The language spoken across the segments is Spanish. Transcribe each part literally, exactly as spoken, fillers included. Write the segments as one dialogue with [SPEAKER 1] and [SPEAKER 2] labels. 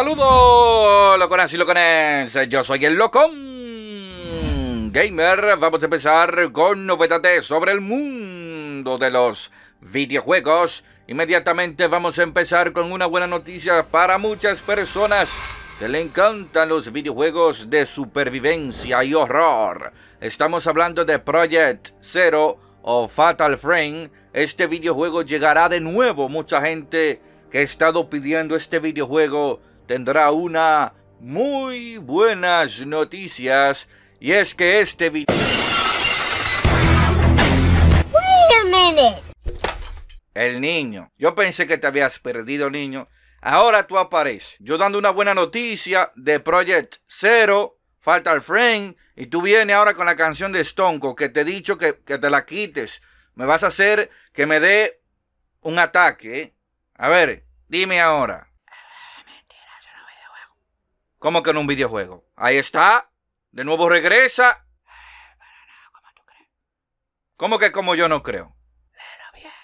[SPEAKER 1] Saludos, loconas y locones. Yo soy el Locón Gamer. Vamos a empezar con novedades sobre el mundo de los videojuegos. Inmediatamente vamos a empezar con una buena noticia para muchas personas que le encantan los videojuegos de supervivencia y horror. Estamos hablando de Project Zero o Fatal Frame. Este videojuego llegará de nuevo. Mucha gente que ha estado pidiendo este videojuego tendrá una muy buenas noticias, y es que este video...
[SPEAKER 2] Wait a minute.
[SPEAKER 1] El niño. Yo pensé que te habías perdido, niño. Ahora tú apareces. Yo dando una buena noticia de Project Zero, Fatal Frame, y tú vienes ahora con la canción de Stone Cold, que te he dicho que, que te la quites. Me vas a hacer que me dé un ataque, ¿eh? A ver, dime ahora. ¿Cómo que en un videojuego? Ahí está. De nuevo regresa.
[SPEAKER 2] ¿Cómo tú crees?
[SPEAKER 1] ¿Cómo que como yo no creo?
[SPEAKER 2] Léelo bien.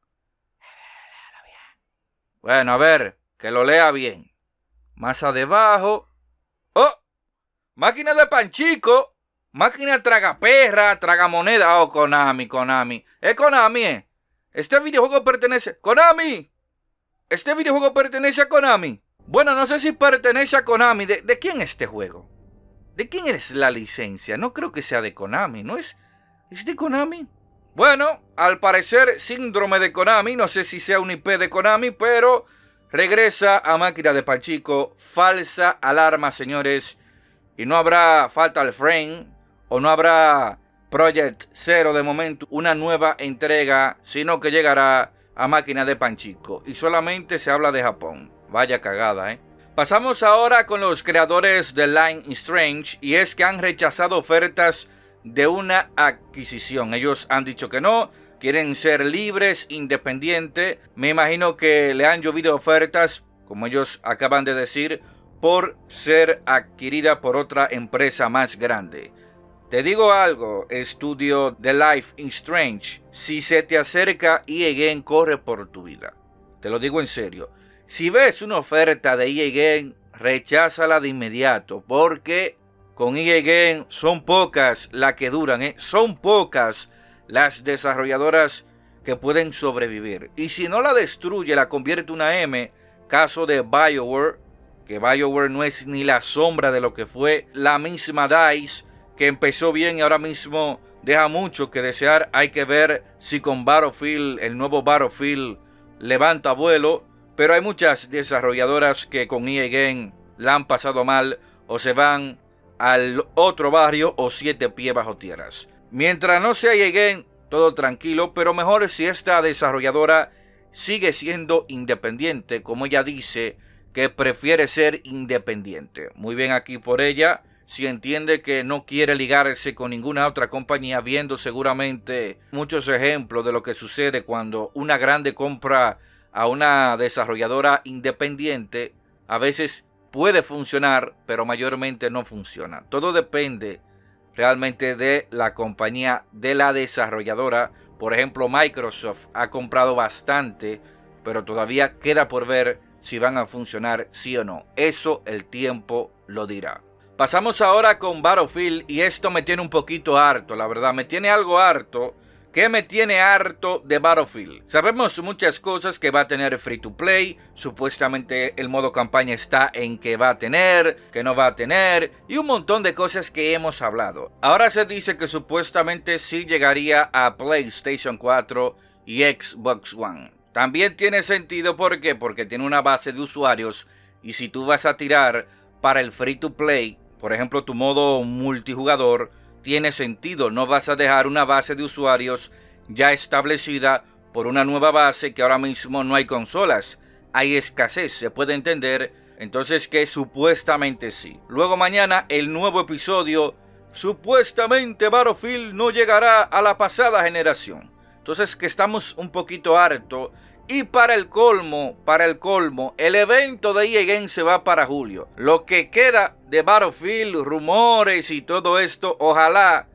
[SPEAKER 2] Léelo bien.
[SPEAKER 1] Bueno, a ver, que lo lea bien. Más abajo. ¡Oh! Máquina de panchico. Máquina tragaperra, tragamoneda. Oh, Konami, Konami. Es Konami, ¿eh? Este videojuego pertenece... ¡Konami! Este videojuego pertenece a Konami. Bueno, no sé si pertenece a Konami. ¿De, de quién es este juego? ¿De quién es la licencia? No creo que sea de Konami, ¿no es? ¿Es de Konami? Bueno, al parecer, síndrome de Konami. No sé si sea un I P de Konami, pero regresa a Máquina de Panchico. Falsa alarma, señores. Y no habrá Fatal Frame o no habrá Project Zero de momento, una nueva entrega, sino que llegará a Máquina de Panchico. Y solamente se habla de Japón. Vaya cagada, ¿eh? Pasamos ahora con los creadores de Life is Strange, y es que han rechazado ofertas de una adquisición. Ellos han dicho que no, quieren ser libres, independientes. Me imagino que le han llovido ofertas, como ellos acaban de decir, por ser adquirida por otra empresa más grande. Te digo algo, estudio de Life is Strange, si se te acerca E A Game, corre por tu vida. Te lo digo en serio. Si ves una oferta de E A Game, recházala de inmediato, porque con E A Game son pocas las que duran, ¿eh? Son pocas las desarrolladoras que pueden sobrevivir. Y si no la destruye, la convierte en una M, caso de BioWare, que BioWare no es ni la sombra de lo que fue la misma DICE, que empezó bien y ahora mismo deja mucho que desear. Hay que ver si con Battlefield, el nuevo Battlefield, levanta vuelo. Pero hay muchas desarrolladoras que con E A Game la han pasado mal o se van al otro barrio o siete pies bajo tierras. Mientras no sea E A Game, todo tranquilo, pero mejor si esta desarrolladora sigue siendo independiente, como ella dice que prefiere ser independiente. Muy bien aquí por ella, si entiende que no quiere ligarse con ninguna otra compañía, viendo seguramente muchos ejemplos de lo que sucede cuando una grande compra a una desarrolladora independiente. A veces puede funcionar, pero mayormente no funciona. Todo depende realmente de la compañía, de la desarrolladora. Por ejemplo, Microsoft ha comprado bastante, pero todavía queda por ver si van a funcionar sí o no. Eso el tiempo lo dirá. Pasamos ahora con Battlefield, y esto me tiene un poquito harto, la verdad. Me tiene algo harto. ¿Qué me tiene harto de Battlefield? Sabemos muchas cosas que va a tener free to play. Supuestamente el modo campaña está en que va a tener, que no va a tener, y un montón de cosas que hemos hablado. Ahora se dice que supuestamente sí llegaría a PlayStation cuatro y Xbox One. También tiene sentido, ¿por qué? Porque tiene una base de usuarios, y si tú vas a tirar para el free to play, por ejemplo tu modo multijugador, tiene sentido. No vas a dejar una base de usuarios ya establecida por una nueva base que ahora mismo no hay consolas. Hay escasez, se puede entender. Entonces que supuestamente sí. Luego mañana el nuevo episodio. Supuestamente Battlefield no llegará a la pasada generación. Entonces que estamos un poquito hartos. Y para el colmo, para el colmo, el evento de E A Game se va para julio. Lo que queda de Battlefield, rumores y todo esto, ojalá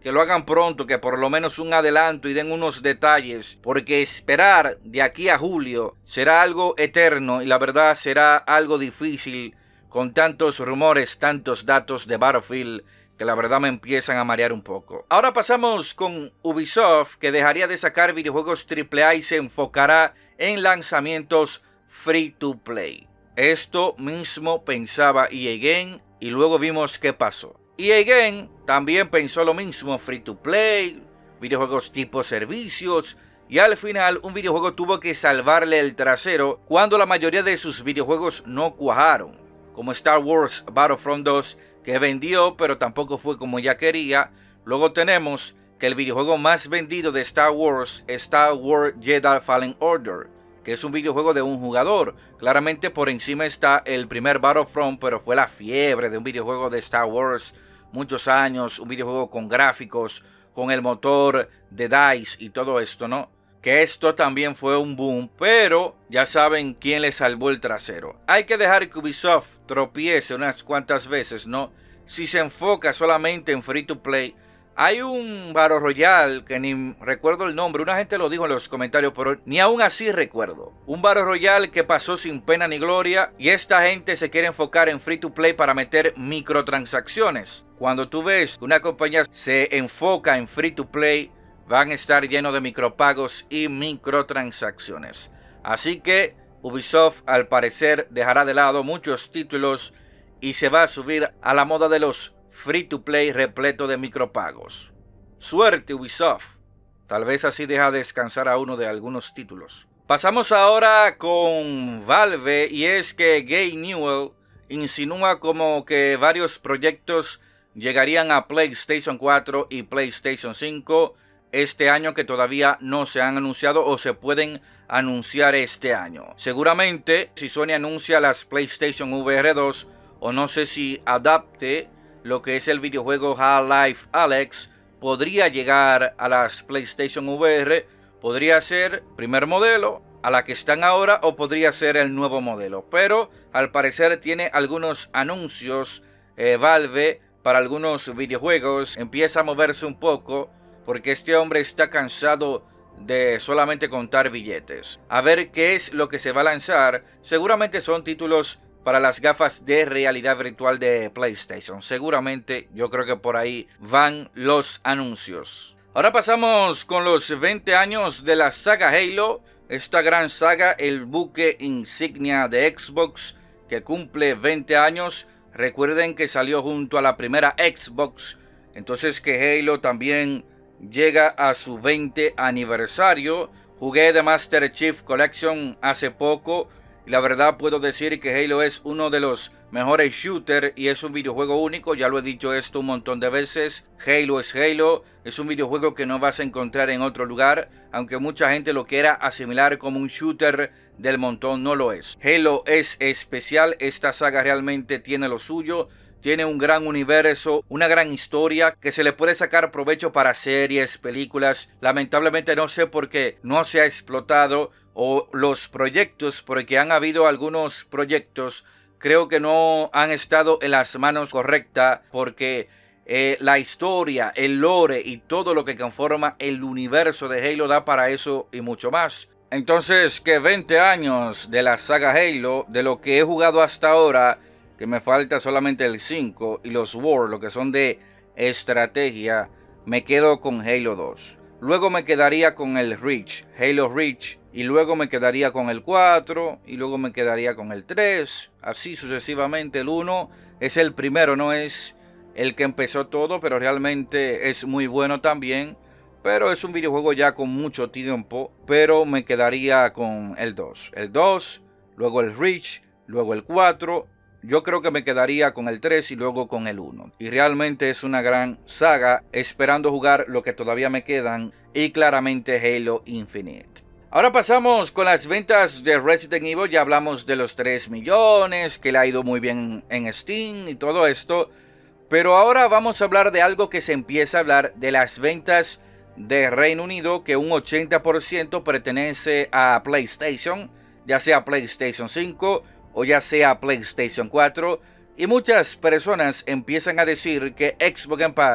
[SPEAKER 1] que lo hagan pronto, que por lo menos un adelanto y den unos detalles, porque esperar de aquí a julio será algo eterno y la verdad será algo difícil con tantos rumores, tantos datos de Battlefield, que la verdad me empiezan a marear un poco. Ahora pasamos con Ubisoft, que dejaría de sacar videojuegos triple A y se enfocará en lanzamientos free to play. Esto mismo pensaba E A Game y luego vimos qué pasó. E A Game también pensó lo mismo, free to play, videojuegos tipo servicios, y al final un videojuego tuvo que salvarle el trasero cuando la mayoría de sus videojuegos no cuajaron, como Star Wars Battlefront dos, que vendió pero tampoco fue como ya quería. Luego tenemos que el videojuego más vendido de Star Wars, Star Wars Jedi Fallen Order, que es un videojuego de un jugador. Claramente por encima está el primer Battlefront, pero fue la fiebre de un videojuego de Star Wars muchos años, un videojuego con gráficos, con el motor de DICE y todo esto, ¿no? Que esto también fue un boom, pero ya saben quién le salvó el trasero. Hay que dejar que Ubisoft tropiece unas cuantas veces, ¿no? Si se enfoca solamente en free to play. Hay un Battle Royale que ni recuerdo el nombre, una gente lo dijo en los comentarios, pero ni aún así recuerdo. Un Battle Royale que pasó sin pena ni gloria y esta gente se quiere enfocar en free to play para meter microtransacciones. Cuando tú ves que una compañía se enfoca en free to play, van a estar llenos de micropagos y microtransacciones. Así que Ubisoft al parecer dejará de lado muchos títulos y se va a subir a la moda de los free to play repleto de micropagos. Suerte Ubisoft. Tal vez así deja descansar a uno de algunos títulos. Pasamos ahora con Valve, y es que Gabe Newell insinúa como que varios proyectos llegarían a PlayStation cuatro y PlayStation cinco este año, que todavía no se han anunciado o se pueden anunciar este año. Seguramente si Sony anuncia las PlayStation V R dos, o no sé si adapte lo que es el videojuego Half-Life Alyx, podría llegar a las PlayStation V R. Podría ser primer modelo a la que están ahora o podría ser el nuevo modelo, pero al parecer tiene algunos anuncios eh, Valve para algunos videojuegos. Empieza a moverse un poco porque este hombre está cansado de solamente contar billetes. A ver qué es lo que se va a lanzar. Seguramente son títulos para las gafas de realidad virtual de PlayStation. Seguramente yo creo que por ahí van los anuncios. Ahora pasamos con los veinte años de la saga Halo. Esta gran saga, el buque insignia de Xbox, que cumple veinte años. Recuerden que salió junto a la primera Xbox. Entonces que Halo también llega a su veinte aniversario. Jugué The Master Chief Collection hace poco y la verdad puedo decir que Halo es uno de los mejores shooters y es un videojuego único. Ya lo he dicho esto un montón de veces. Halo es Halo, es un videojuego que no vas a encontrar en otro lugar, aunque mucha gente lo quiera asimilar como un shooter del montón, no lo es. Halo es especial, esta saga realmente tiene lo suyo. Tiene un gran universo, una gran historia que se le puede sacar provecho para series, películas. Lamentablemente no sé por qué no se ha explotado, o los proyectos, porque han habido algunos proyectos, creo que no han estado en las manos correctas, porque eh, la historia, el lore y todo lo que conforma el universo de Halo da para eso y mucho más. Entonces, que veinte años de la saga Halo, de lo que he jugado hasta ahora, que me falta solamente el cinco y los War, lo que son de estrategia, me quedo con Halo dos. Luego me quedaría con el Reach, Halo Reach, y luego me quedaría con el cuatro, y luego me quedaría con el tres, así sucesivamente. El uno es el primero, no es el que empezó todo, pero realmente es muy bueno también. Pero es un videojuego ya con mucho tiempo, pero me quedaría con el dos. El dos, luego el Reach, luego el cuatro. Yo creo que me quedaría con el tres y luego con el uno. Y realmente es una gran saga, esperando jugar lo que todavía me quedan y claramente Halo Infinite. Ahora pasamos con las ventas de Resident Evil. Ya hablamos de los tres millones, que le ha ido muy bien en Steam y todo esto. Pero ahora vamos a hablar de algo que se empieza a hablar de las ventas de Reino Unido, que un ochenta por ciento pertenece a PlayStation, ya sea PlayStation cinco o ya sea PlayStation cuatro, y muchas personas empiezan a decir que Xbox Game Pass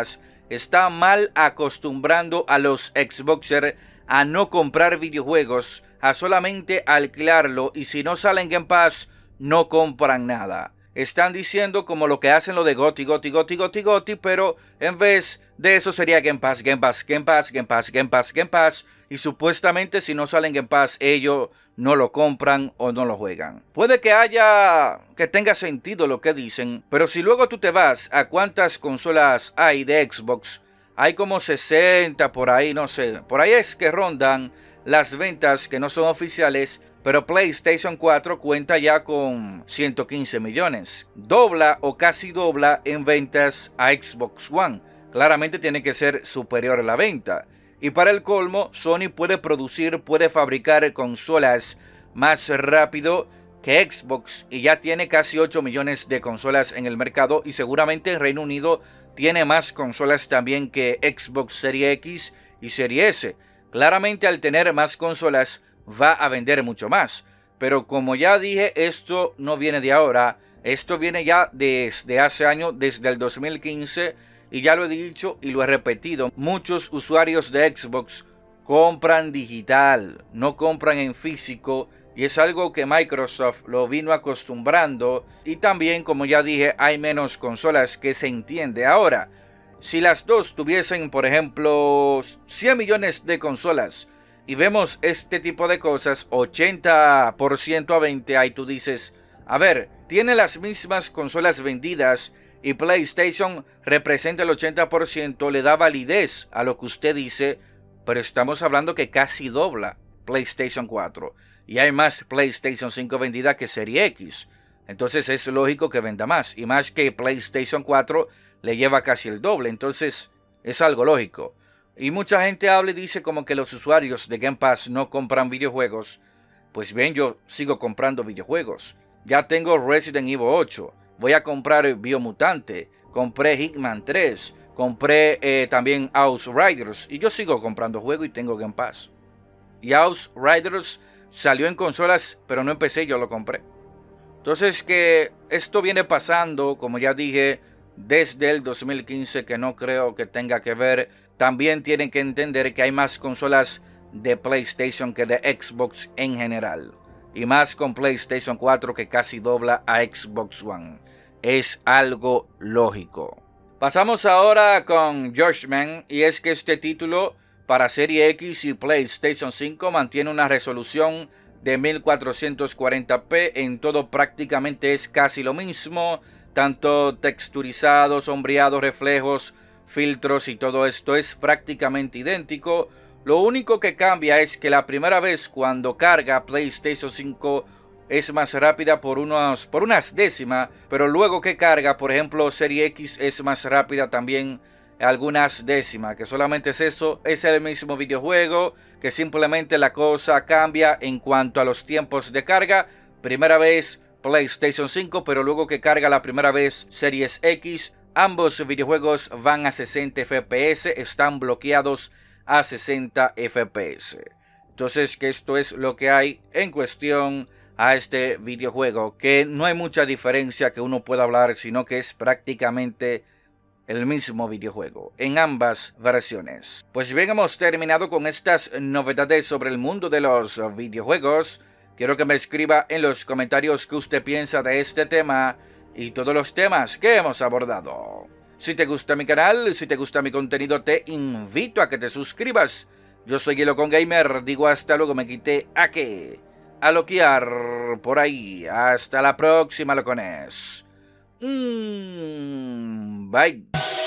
[SPEAKER 1] está mal acostumbrando a los Xboxers a no comprar videojuegos, a solamente alquilarlo, y si no sale en Game Pass, no compran nada. Están diciendo como lo que hacen lo de Goti, Goti, Goti, Goti, Goti, pero en vez de eso sería Game Pass, Game Pass, Game Pass, Game Pass, Game Pass, Game Pass, y supuestamente si no sale en Game Pass, ellos no lo compran o no lo juegan. Puede que haya, que tenga sentido lo que dicen, pero si luego tú te vas a cuántas consolas hay de Xbox, hay como sesenta por ahí, no sé, por ahí es que rondan las ventas que no son oficiales, pero PlayStation cuatro cuenta ya con ciento quince millones. Dobla o casi dobla en ventas a Xbox One. Claramente tiene que ser superior a la venta. Y para el colmo, Sony puede producir, puede fabricar consolas más rápido que Xbox. Y ya tiene casi ocho millones de consolas en el mercado. Y seguramente en Reino Unido tiene más consolas también que Xbox Series X y Series S. Claramente al tener más consolas va a vender mucho más, pero como ya dije, esto no viene de ahora, esto viene ya desde hace años, desde el dos mil quince, y ya lo he dicho y lo he repetido, muchos usuarios de Xbox compran digital, no compran en físico, y es algo que Microsoft lo vino acostumbrando, y también, como ya dije, hay menos consolas, que se entiende. Ahora, si las dos tuviesen, por ejemplo, cien millones de consolas, y vemos este tipo de cosas, ochenta por ciento a veinte, ahí tú dices, a ver, tiene las mismas consolas vendidas y PlayStation representa el ochenta por ciento, le da validez a lo que usted dice, pero estamos hablando que casi dobla PlayStation cuatro y hay más PlayStation cinco vendida que Serie X. Entonces es lógico que venda más, y más que PlayStation cuatro le lleva casi el doble, entonces es algo lógico. Y mucha gente habla y dice como que los usuarios de Game Pass no compran videojuegos. Pues bien, yo sigo comprando videojuegos. Ya tengo Resident Evil ocho. Voy a comprar Biomutante. Compré Hitman tres. Compré eh, también Outriders. Y yo sigo comprando juegos y tengo Game Pass. Y Outriders salió en consolas, pero no empecé, yo lo compré. Entonces que esto viene pasando, como ya dije, desde el dos mil quince, que no creo que tenga que ver. También tienen que entender que hay más consolas de PlayStation que de Xbox en general. Y más con PlayStation cuatro, que casi dobla a Xbox One. Es algo lógico. Pasamos ahora con Judgment. Y es que este título para Serie X y PlayStation cinco mantiene una resolución de mil cuatrocientos cuarenta p. En todo prácticamente es casi lo mismo. Tanto texturizado, sombreado, reflejos, filtros y todo esto es prácticamente idéntico. Lo único que cambia es que la primera vez cuando carga PlayStation cinco es más rápida por, unos, por unas décimas, pero luego que carga, por ejemplo, Serie X es más rápida también algunas décimas, que solamente es eso, es el mismo videojuego, que simplemente la cosa cambia en cuanto a los tiempos de carga. Primera vez PlayStation cinco, pero luego que carga la primera vez Series X, ambos videojuegos van a sesenta F P S, están bloqueados a sesenta F P S. Entonces, que esto es lo que hay en cuestión a este videojuego, que no hay mucha diferencia que uno pueda hablar, sino que es prácticamente el mismo videojuego en ambas versiones. Pues bien, hemos terminado con estas novedades sobre el mundo de los videojuegos. Quiero que me escriba en los comentarios qué usted piensa de este tema y todos los temas que hemos abordado. Si te gusta mi canal, si te gusta mi contenido, te invito a que te suscribas. Yo soy Guilocon Gamer, digo hasta luego, me quité a qué, a loquear por ahí. Hasta la próxima, locones. Mm, bye.